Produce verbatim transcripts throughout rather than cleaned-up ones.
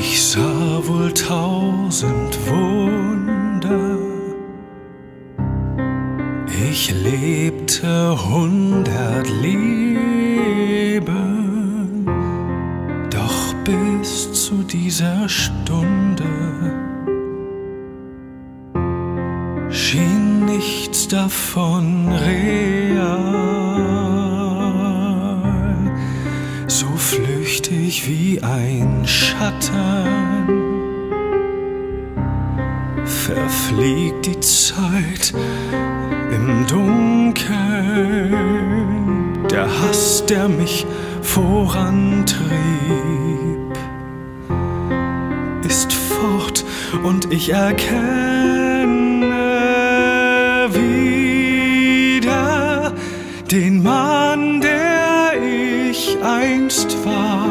Ich sah wohl tausend Wunder, ich lebte hundert Leben, doch bis zu dieser Stunde schien nichts davon real, so flüchtig wie ein Schatten verfliegt die Zeit im Dunkeln. Der Hass, der mich vorantrieb, ist fort und ich erkenne wieder den Mann, der ich einst war.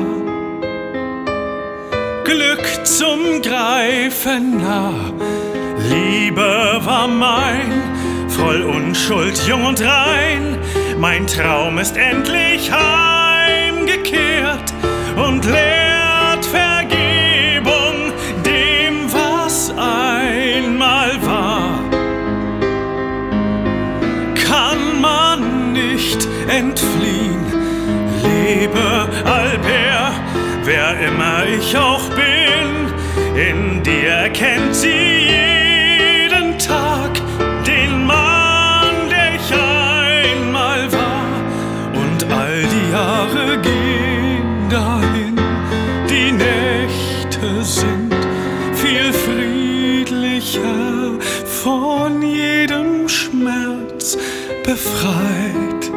Glück zum Greifen nah, Liebe war mein, voll Unschuld, jung und rein. Mein Traum ist endlich heimgekehrt und lehrt Vergebung dem, was einmal war. Kann man nicht entfliehen, lebe Albert, wer immer ich auch bin, in dir erkennt sie jeden Tag den Mann, der ich einmal war. Und all die Jahre gehen dahin, die Nächte sind viel friedlicher, von jedem Schmerz befreit.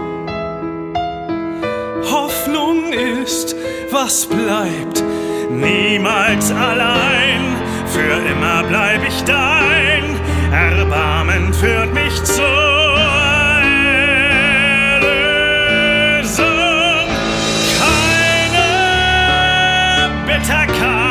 Hoffnung ist, was bleibt, niemals allein, für immer bleib ich dein, Erbarmen führt mich zur Erlösung. Keine Bitterkeit